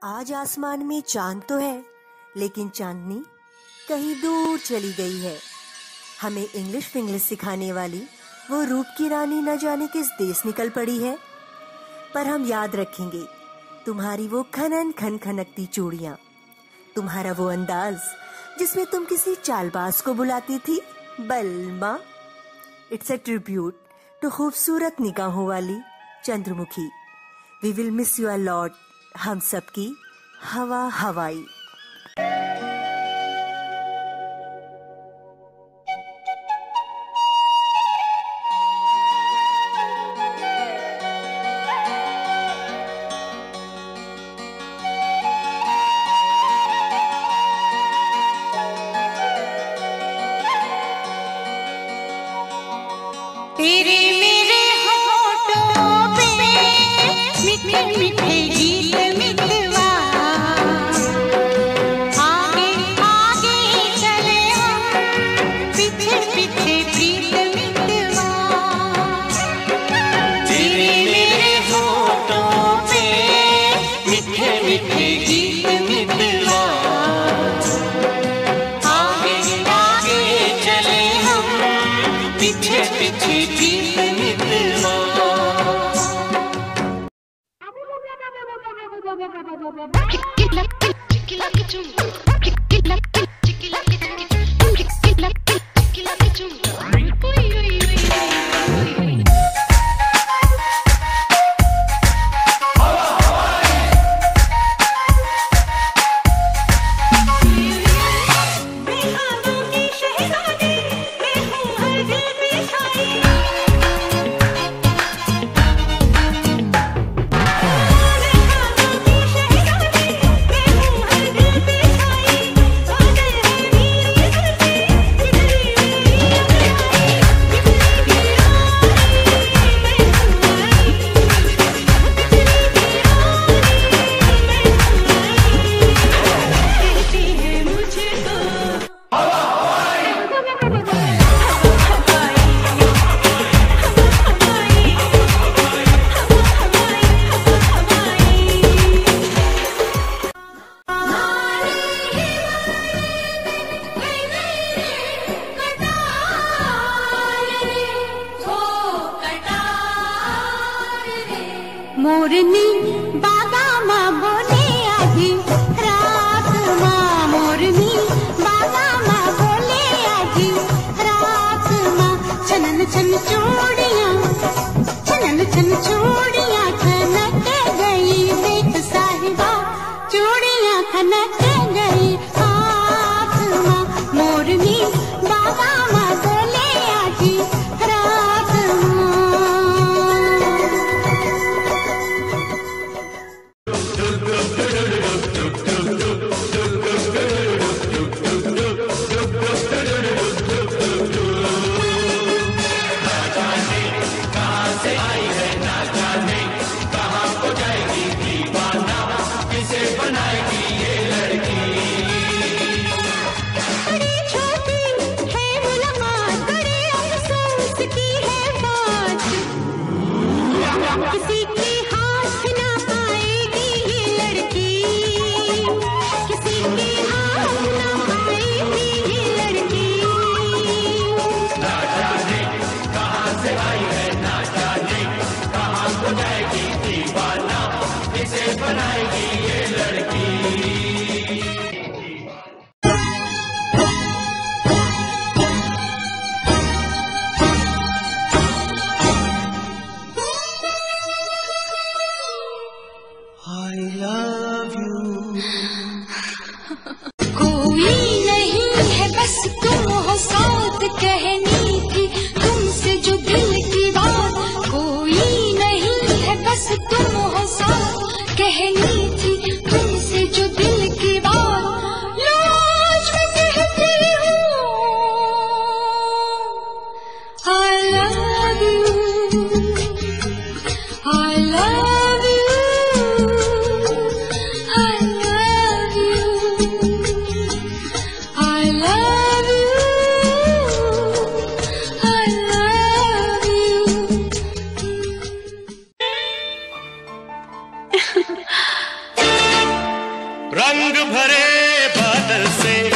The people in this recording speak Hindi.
आज आसमान में चांद तो है, लेकिन चांदनी कहीं दूर चली गई है। हमें इंग्लिश फिंग्लिश सिखाने वाली वो रूप की रानी न जाने किस देश निकल पड़ी है। पर हम याद रखेंगे तुम्हारी वो खनन खन खनकती चूड़ियां, तुम्हारा वो अंदाज जिसमें तुम किसी चालबाज को बुलाती थी बलमा। इट्स अ ट्रिब्यूट टू खूबसूरत निगाहों वाली Chandramukhi. We will miss you a lot, हम सबकी हवा हवाई। तेरे मेरे होठों पे मीठे मीठे गीत मितवा, आगे आगे चले हम पीछे पीछे प्रीत मितवा। तेरे मेरे होठों पे मीठे मीठे गीत मितवा, आगे आगे चले हम पीछे पीछे प्रीत मितवा। मोरनी बाबा माँ बोले आधी रात माँ, मोरनी बाबा माँ बोले आधी रात माँ। छनन छन चूड़ियाँ, छनन छन चूड़ियाँ खनक गई, देख साहिबा चूड़ियाँ खनक गई हाथ माँ। मोरनी बाबा माँ बोले आधी रात माँ। किसी के हाथ ना आएगी ये लड़की, किसी के हाथ ना आएगी ये लड़की। ना जाने कहाँ से आई है, ना जाने कहाँ को जाएगी, दीवाना इसे बनाएगी ये लड़की। I love you. कोई नहीं है बस तुम हो साथ, कहनी थी तुमसे जो दिल की बात। कोई नहीं है बस तुम हो साथ, कहनी थी तुमसे जो दिल की बात। लाज में कहती हूँ I love you, I love you, I love you, I love you, I love you। रंग भरे बादल से